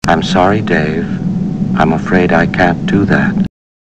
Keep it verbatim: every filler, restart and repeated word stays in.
I'm sorry, Dave. I'm afraid I can't do that.